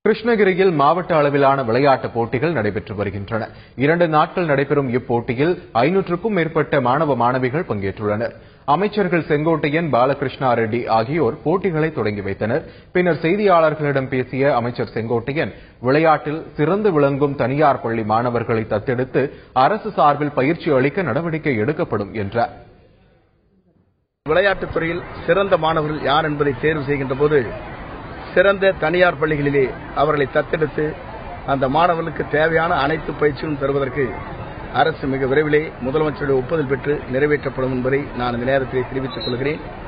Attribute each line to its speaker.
Speaker 1: கிருஷ்ணகிரியில் மாவட்ட அளவிலான விளையாட்டுப் போட்டிகள் நடைபெற்று வருகின்றன. 2 நாட்கள் நடைபெறும் இப்போட்டியில் 500க்கும் மேற்பட்ட மாணவ மாணவிகள் பங்கேற்றுள்ளனர். அமைச்சர்கள் செங்கோட்டையன், பாலகிருஷ்ணா ரெட்டி ஆகியோர் போட்டிகளை தொடங்கி வைத்தனர். பின்னர் செய்தியாளர்களிடம் பேசிய அமைச்சர் செங்கோட்டையன், விளையாட்டில் சிறந்து விளங்கும் தனியார் பள்ளி மாணவர்களை தத்தெடுத்து அரசு சார்பில் பயிற்சி அளிக்க நடவடிக்கை எடுக்கப்படும் என்றார்.
Speaker 2: விளையாட்டுத் துறையில் சிறந்த மாணவர்கள் யார் என்பதை தேர்வு செய்கின்ற போது சிறந்த தனியார் பள்ளிகளிலே அவர்களை தத்தெடுத்து அந்த மாணவர்களுக்கு தேவையான அனைத்து பயிற்சியும் தருவதற்கு அரசு மிக விரைவிலே முதலமைச்சருடைய ஒப்புதல் பெற்று நிறைவேற்றப்படும் என்பதை நான் இந்த நேரத்தில் தெரிவித்துக் கொள்கிறேன்.